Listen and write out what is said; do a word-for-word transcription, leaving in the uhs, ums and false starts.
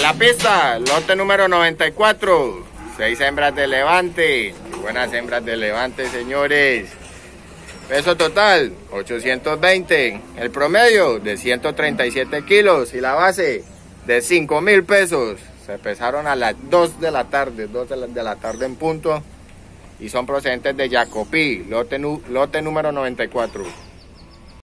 la pista, lote número noventa y cuatro, seis hembras de levante, buenas hembras de levante, señores. Peso total, ochocientos veinte, el promedio de ciento treinta y siete kilos y la base de cinco mil pesos. Se pesaron a las dos de la tarde, dos de la, de la tarde en punto y son procedentes de Jacopí, lote, lote número noventa y cuatro.